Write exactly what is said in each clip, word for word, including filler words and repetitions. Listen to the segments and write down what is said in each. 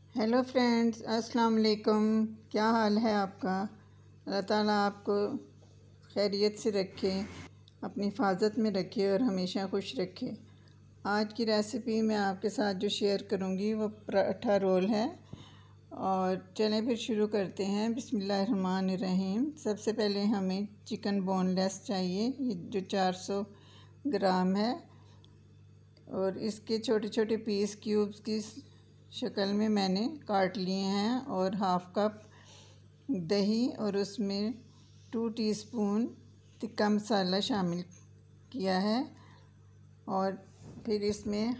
Hello friends, अस्सलाम वालेकुम। क्या हाल है आपका? अल्लाह ताला आपको खैरियत से रखे, अपनी हिफाजत में रखे और हमेशा खुश रखे। आज की रेसिपी मैं आपके साथ जो शेयर करूंगी वो पराठा रोल है। और चलें फिर शुरू करते हैं। बिस्मिल्लाहिर्रहमानिर्रहीम। सबसे पहले हमें चिकन बोनलेस चाहिए, ये जो चार सौ ग्राम है, और इसके छोटे छोटे पीस क्यूब्स की शक्ल में मैंने काट लिए हैं। और हाफ़ कप दही और उसमें टू टीस्पून तिक्का मसाला शामिल किया है। और फिर इसमें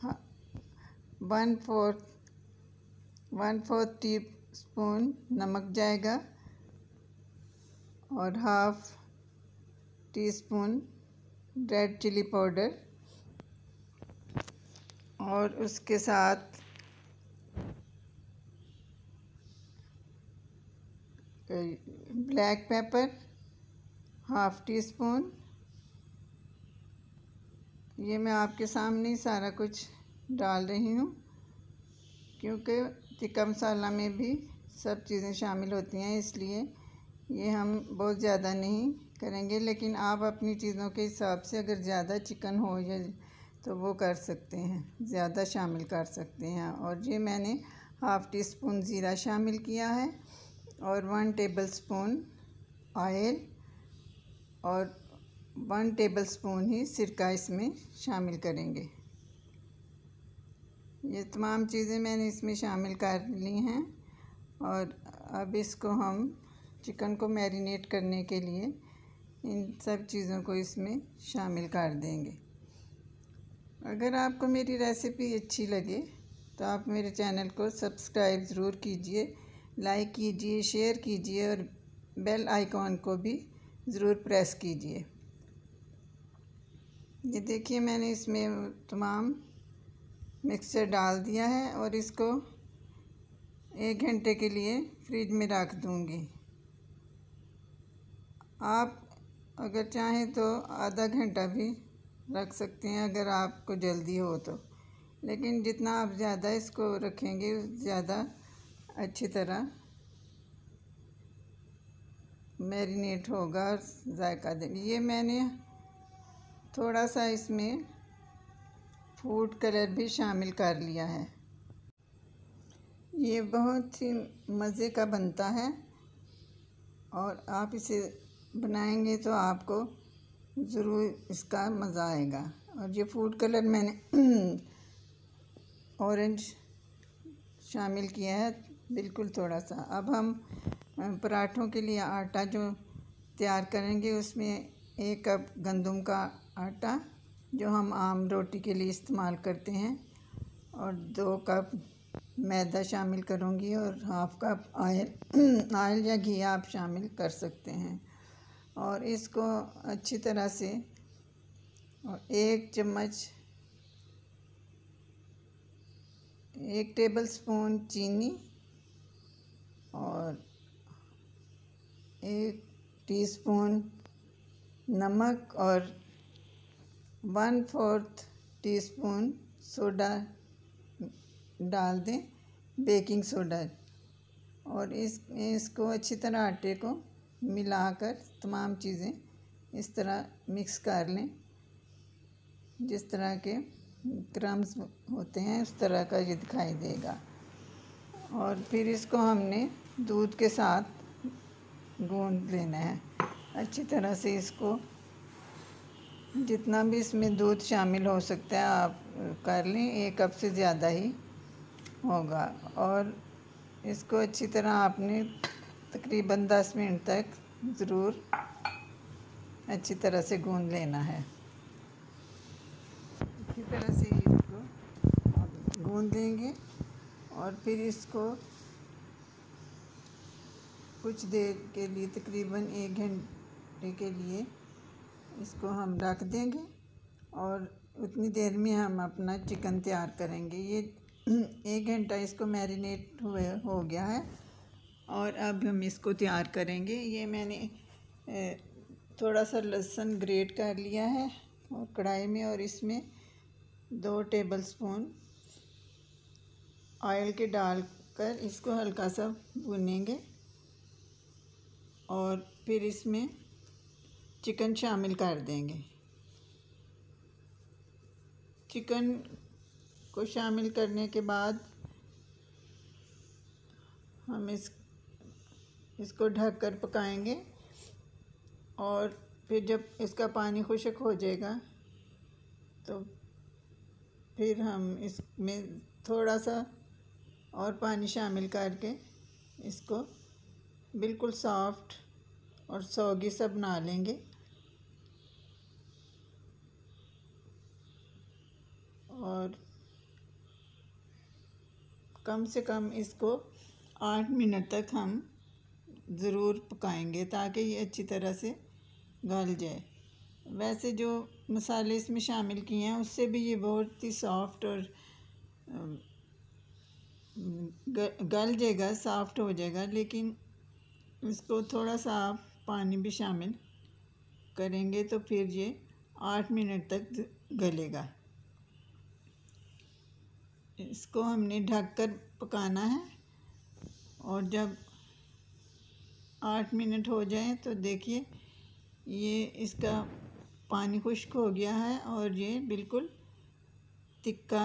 one fourth one fourth teaspoon नमक जाएगा और half teaspoon red chilli powder, और उसके साथ black pepper half teaspoon. ये मैं आपके सामने ही सारा कुछ डाल रही हूँ, क्योंकि टिक्का मसाला में भी सब चीज़ें शामिल होती हैं, इसलिए ये हम बहुत ज़्यादा नहीं करेंगे। लेकिन आप अपनी चीज़ों के हिसाब से अगर ज़्यादा चिकन हो या तो वो कर सकते हैं, ज़्यादा शामिल कर सकते हैं। और ये मैंने हाफ़ टी स्पून ज़ीरा शामिल किया है और वन टेबल स्पून ऑयल और वन टेबल स्पून ही सिरका इसमें शामिल करेंगे। ये तमाम चीज़ें मैंने इसमें शामिल कर ली हैं। और अब इसको हम चिकन को मैरिनेट करने के लिए इन सब चीज़ों को इसमें शामिल कर देंगे। अगर आपको मेरी रेसिपी अच्छी लगे तो आप मेरे चैनल को सब्सक्राइब ज़रूर कीजिए, लाइक कीजिए, शेयर कीजिए और बेल आइकॉन को भी ज़रूर प्रेस कीजिए। ये देखिए, मैंने इसमें तमाम मिक्सचर डाल दिया है और इसको एक घंटे के लिए फ्रिज में रख दूँगी। आप अगर चाहें तो आधा घंटा भी रख सकते हैं अगर आपको जल्दी हो तो, लेकिन जितना आप ज़्यादा इसको रखेंगे ज़्यादा अच्छी तरह मैरिनेट होगा और जायका देगा। ये मैंने थोड़ा सा इसमें फूड कलर भी शामिल कर लिया है। ये बहुत ही मज़े का बनता है और आप इसे बनाएंगे तो आपको ज़रूर इसका मज़ा आएगा। और ये फूड कलर मैंने ऑरेंज शामिल किया है, बिल्कुल थोड़ा सा। अब हम पराठों के लिए आटा जो तैयार करेंगे उसमें एक कप गंदम का आटा जो हम आम रोटी के लिए इस्तेमाल करते हैं, और दो कप मैदा शामिल करूँगी और हाफ़ कप ऑयल ऑयल या घी आप शामिल कर सकते हैं। और इसको अच्छी तरह से, और एक चम्मच एक टेबल स्पून चीनी और एक टीस्पून नमक और वन फोर्थ टीस्पून सोडा डाल दें, बेकिंग सोडा। और इस इसको अच्छी तरह आटे को मिलाकर तमाम चीज़ें इस तरह मिक्स कर लें, जिस तरह के क्रम्स होते हैं उस तरह का ये दिखाई देगा। और फिर इसको हमने दूध के साथ गूंद लेना है अच्छी तरह से। इसको जितना भी इसमें दूध शामिल हो सकता है आप कर लें, एक कप से ज़्यादा ही होगा। और इसको अच्छी तरह आपने तकरीबन दस मिनट तक ज़रूर अच्छी तरह से गूंद लेना है। इसी तरह से इसको गूंद देंगे और फिर इसको कुछ देर के लिए, तकरीबन एक घंटे के लिए इसको हम रख देंगे। और उतनी देर में हम अपना चिकन तैयार करेंगे। ये एक घंटा इसको मैरिनेट हुए हो गया है और अब हम इसको तैयार करेंगे। ये मैंने थोड़ा सा लहसुन ग्रेट कर लिया है और कढ़ाई में, और इसमें दो टेबल स्पून ऑयल के डाल कर इसको हल्का सा भूनेंगे और फिर इसमें चिकन शामिल कर देंगे। चिकन को शामिल करने के बाद हम इस इसको ढककर पकाएंगे और फिर जब इसका पानी खुश्क हो जाएगा तो फिर हम इसमें थोड़ा सा और पानी शामिल करके इसको बिल्कुल सॉफ्ट और सौगी सा बना लेंगे। और कम से कम इसको आठ मिनट तक हम ज़रूर पकाएंगे ताकि ये अच्छी तरह से गल जाए। वैसे जो मसाले इसमें शामिल किए हैं उससे भी ये बहुत ही सॉफ्ट और गल जाएगा, सॉफ्ट हो जाएगा, लेकिन इसको थोड़ा सा आप पानी भी शामिल करेंगे तो फिर ये आठ मिनट तक गलेगा। इसको हमने ढककर पकाना है और जब आठ मिनट हो जाए तो देखिए ये इसका पानी खुश्क हो गया है और ये बिल्कुल तिक्का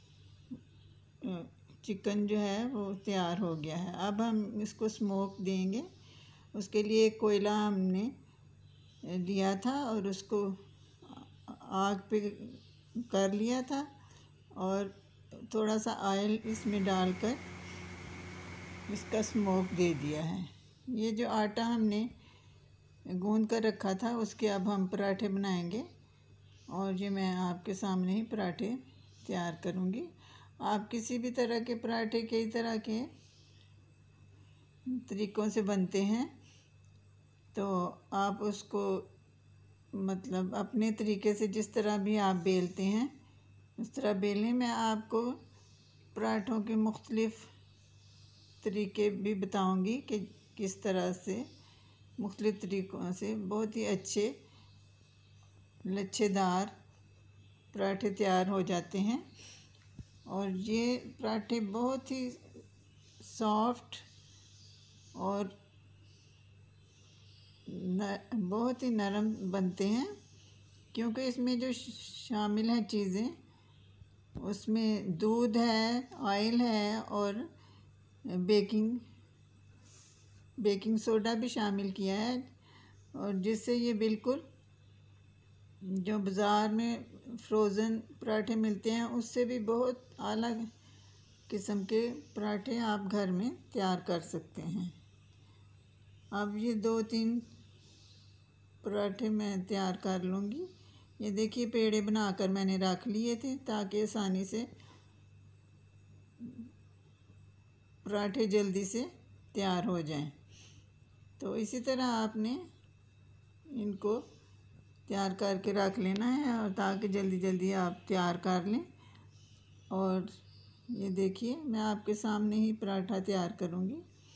चिकन जो है वो तैयार हो गया है। अब हम इसको स्मोक देंगे। उसके लिए कोयला हमने लिया था और उसको आग पे कर लिया था और थोड़ा सा ऑयल इसमें डालकर इसका स्मोक दे दिया है। ये जो आटा हमने गूंद कर रखा था उसके अब हम पराठे बनाएंगे और ये मैं आपके सामने ही पराठे तैयार करूँगी। आप किसी भी तरह के पराठे कई तरह के तरीक़ों से बनते हैं तो आप उसको मतलब अपने तरीके से जिस तरह भी आप बेलते हैं उस तरह बेलें। मैं आपको पराठों के मुख्तलिफ़ तरीके भी बताऊंगी कि किस तरह से मुख्तलिफ़ तरीक़ों से बहुत ही अच्छे लच्छेदार पराठे तैयार हो जाते हैं। और ये पराठे बहुत ही सॉफ्ट और न, बहुत ही नरम बनते हैं क्योंकि इसमें जो शामिल हैं चीज़ें उसमें दूध है, ऑयल है और बेकिंग बेकिंग सोडा भी शामिल किया है और जिससे ये बिल्कुल जो बाज़ार में फ्रोज़न पराठे मिलते हैं उससे भी बहुत आला किस्म के पराठे आप घर में तैयार कर सकते हैं। अब ये दो तीन पराठे मैं तैयार कर लूँगी। ये देखिए पेड़े बनाकर मैंने रख लिए थे ताकि आसानी से पराठे जल्दी से तैयार हो जाएं। तो इसी तरह आपने इनको तैयार करके रख लेना है और ताकि जल्दी जल्दी आप तैयार कर लें। और ये देखिए मैं आपके सामने ही पराठा तैयार करूँगी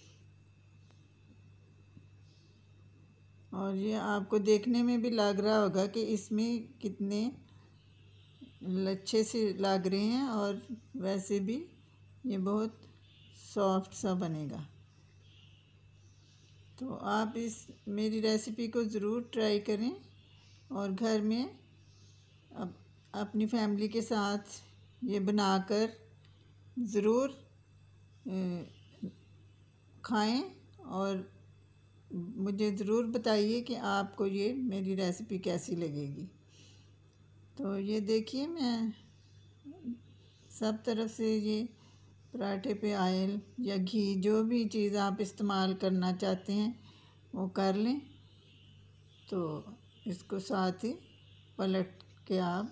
और ये आपको देखने में भी लग रहा होगा कि इसमें कितने लच्छे से लग रहे हैं और वैसे भी ये बहुत सॉफ्ट सा बनेगा। तो आप इस मेरी रेसिपी को ज़रूर ट्राई करें और घर में अब अपनी फैमिली के साथ ये बनाकर ज़रूर खाएं और मुझे ज़रूर बताइए कि आपको ये मेरी रेसिपी कैसी लगेगी। तो ये देखिए मैं सब तरफ से ये पराठे पे ऑयल या घी जो भी चीज़ आप इस्तेमाल करना चाहते हैं वो कर लें। तो इसको साथ ही पलट के आप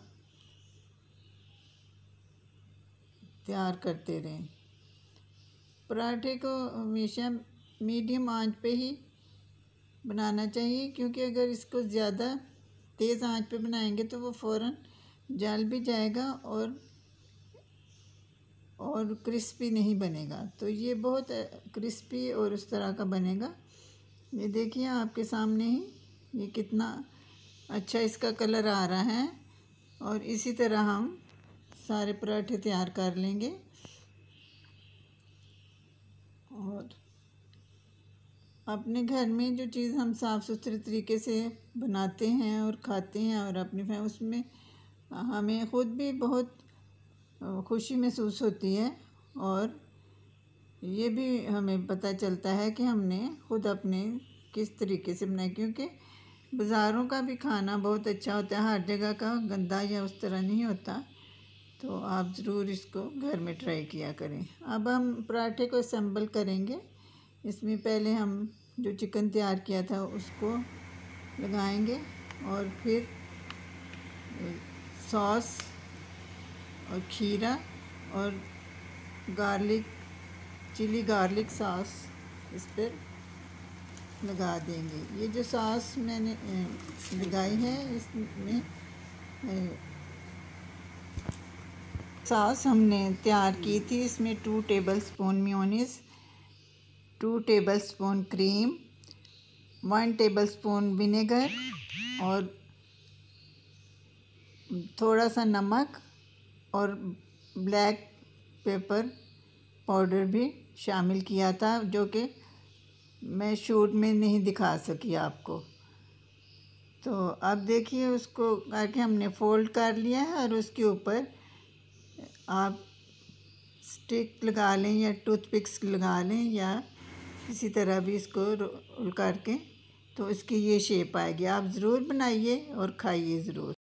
तैयार करते रहें। पराठे को हमेशा मीडियम आंच पे ही बनाना चाहिए क्योंकि अगर इसको ज़्यादा तेज़ आंच पे बनाएंगे तो वो फ़ौरन जल भी जाएगा और और क्रिस्पी नहीं बनेगा। तो ये बहुत क्रिस्पी और उस तरह का बनेगा। ये देखिए आपके सामने ही ये कितना अच्छा इसका कलर आ रहा है और इसी तरह हम सारे पराठे तैयार कर लेंगे। और अपने घर में जो चीज़ हम साफ़ सुथरे तरीके से बनाते हैं और खाते हैं और अपनी फैमिली, उसमें हमें ख़ुद भी बहुत खुशी महसूस होती है और ये भी हमें पता चलता है कि हमने ख़ुद अपने किस तरीके से बनाया, क्योंकि बाज़ारों का भी खाना बहुत अच्छा होता है, हर जगह का गंदा या उस तरह नहीं होता। तो आप ज़रूर इसको घर में ट्राई किया करें। अब हम पराठे को असेंबल करेंगे। इसमें पहले हम जो चिकन तैयार किया था उसको लगाएंगे और फिर सॉस और खीरा और गार्लिक चिली गार्लिक सॉस इस पर लगा देंगे। ये जो सॉस मैंने लगाई है इसमें सॉस हमने तैयार की थी। इसमें two tablespoon mayonnaise, two tablespoon cream, one tablespoon vinegar और थोड़ा सा नमक और ब्लैक पेपर पाउडर भी शामिल किया था, जो कि मैं शूट में नहीं दिखा सकी आपको। तो अब देखिए उसको करके हमने फ़ोल्ड कर लिया है और उसके ऊपर आप स्टिक लगा लें या टूथपिक्स लगा लें या किसी तरह भी इसको रोल करके, तो इसकी ये शेप आएगी। आप ज़रूर बनाइए और खाइए ज़रूर।